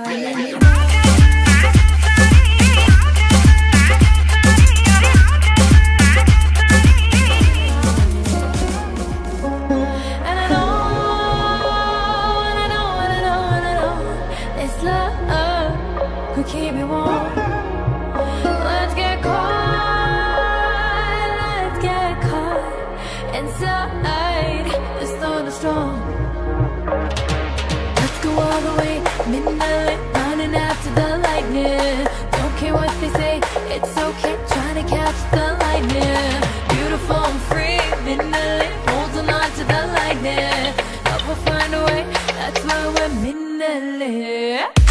Could keep me warm. Let's get caught inside this thunderstorm. Let's go all the way, midnight, running after the lightning. Don't care what they say, it's okay, trying to catch the lightning. Beautiful and free, midnight, holding on to the lightning. Love will find a way, that's why we're midnight.